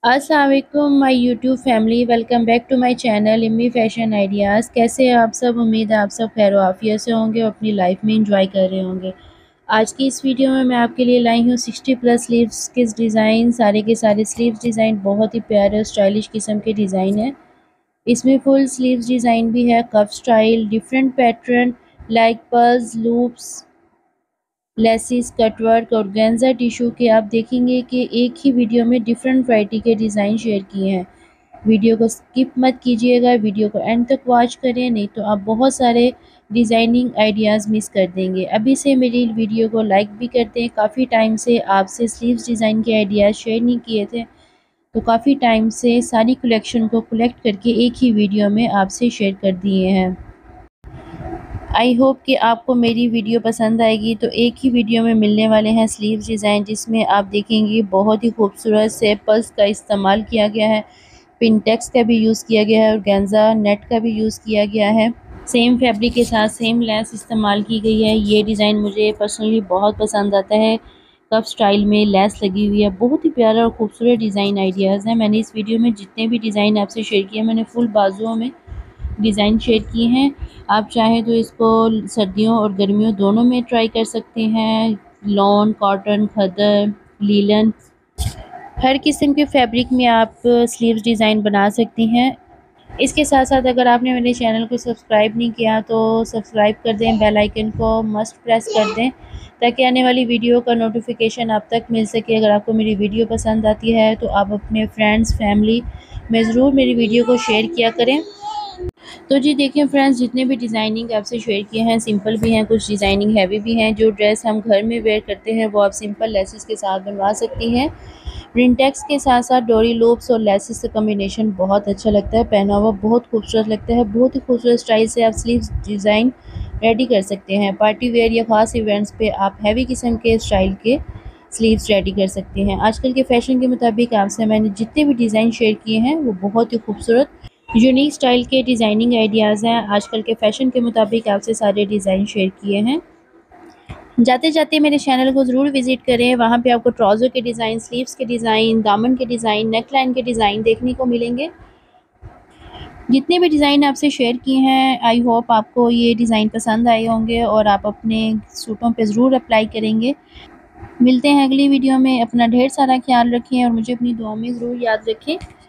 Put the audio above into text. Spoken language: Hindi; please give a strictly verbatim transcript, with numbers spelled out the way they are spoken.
अस्सलाम वालेकुम my YouTube family. Welcome back to my channel Immi fashion ideas. कैसे हैं आप सब? उम्मीद है आप सब खैर आफियत से होंगे और अपनी लाइफ में इंजॉय कर रहे होंगे। आज की इस वीडियो में मैं आपके लिए लाई हूँ सिक्सटी प्लस स्लीव्स के डिज़ाइन। सारे के सारे स्लीव्स डिज़ाइन बहुत ही प्यारे और स्टाइलिश किस्म के डिज़ाइन है। इसमें फुल स्लीव्स डिज़ाइन भी है, cuff style, different pattern like pearls, loops, laces, cutwork और गेंजा टिश्यू के आप देखेंगे कि एक ही वीडियो में डिफरेंट वैरायटी के डिज़ाइन शेयर किए हैं। वीडियो को स्किप मत कीजिएगा, वीडियो को एंड तक वॉच करें, नहीं तो आप बहुत सारे डिज़ाइनिंग आइडियाज़ मिस कर देंगे। अभी से मेरी वीडियो को लाइक भी कर दें। काफ़ी टाइम से आपसे स्लीव्स डिज़ाइन के आइडियाज़ शेयर नहीं किए थे, तो काफ़ी टाइम से सारी कलेक्शन को कलेक्ट करके एक ही वीडियो में आपसे शेयर कर दिए हैं। आई होप कि आपको मेरी वीडियो पसंद आएगी। तो एक ही वीडियो में मिलने वाले हैं स्लीव्स डिज़ाइन, जिसमें आप देखेंगे बहुत ही खूबसूरत से पर्ल्स का इस्तेमाल किया गया है, पिनटेक्स का भी यूज़ किया गया है और गेंजा नेट का भी यूज़ किया गया है। सेम फैब्रिक के साथ सेम लेस इस्तेमाल की गई है। ये डिज़ाइन मुझे पर्सनली बहुत पसंद आता है। कफ स्टाइल में लेस लगी हुई है, बहुत ही प्यारा और खूबसूरत डिज़ाइन आइडियाज़ हैं। मैंने इस वीडियो में जितने भी डिज़ाइन आपसे शेयर किए, मैंने फुल बाजुओं में डिज़ाइन शेयर किए हैं। आप चाहें तो इसको सर्दियों और गर्मियों दोनों में ट्राई कर सकते हैं। लॉन, कॉटन, खदर, लीलन, हर किस्म के फैब्रिक में आप स्लीव्स डिज़ाइन बना सकती हैं। इसके साथ साथ अगर आपने मेरे चैनल को सब्सक्राइब नहीं किया तो सब्सक्राइब कर दें, बेल आइकन को मस्ट प्रेस कर दें ताकि आने वाली वीडियो का नोटिफिकेशन आप तक मिल सके। अगर आपको मेरी वीडियो पसंद आती है तो आप अपने फ्रेंड्स, फैमिली में ज़रूर मेरी वीडियो को शेयर किया करें। तो जी देखिए फ्रेंड्स, जितने भी डिज़ाइनिंग आपसे शेयर किए हैं सिंपल भी हैं, कुछ डिज़ाइनिंग हैवी भी हैं। जो ड्रेस हम घर में वेयर करते हैं वो आप सिंपल लेसेस के साथ बनवा सकती हैं। प्रिंटेक्स के साथ साथ डोरी लूप्स और लेसेस का कॉम्बिनेशन बहुत अच्छा लगता है, पहना हुआ बहुत खूबसूरत लगता है। बहुत ही खूबसूरत स्टाइल से आप स्लीव्स डिज़ाइन रेडी कर सकते हैं। पार्टी वेयर या ख़ास इवेंट्स पे आप हैवी किस्म के स्टाइल के स्लीव्स रेडी कर सकते हैं। आजकल के फैशन के मुताबिक आपसे मैंने जितने भी डिज़ाइन शेयर किए हैं वो बहुत ही खूबसूरत यूनिक स्टाइल के डिज़ाइनिंग आइडियाज़ हैं। आजकल के फ़ैशन के मुताबिक आपसे सारे डिज़ाइन शेयर किए हैं। जाते जाते मेरे चैनल को ज़रूर विज़िट करें, वहाँ पे आपको ट्राउज़र के डिज़ाइन, स्लीव्स के डिज़ाइन, दामन के डिज़ाइन, नेक लाइन के डिज़ाइन देखने को मिलेंगे। जितने भी डिज़ाइन आपसे शेयर किए हैं आई होप आपको ये डिज़ाइन पसंद आए होंगे और आप अपने सूटों पे ज़रूर अप्लाई करेंगे। मिलते हैं अगली वीडियो में। अपना ढेर सारा ख्याल रखें और मुझे अपनी दुआओं में ज़रूर याद रखें।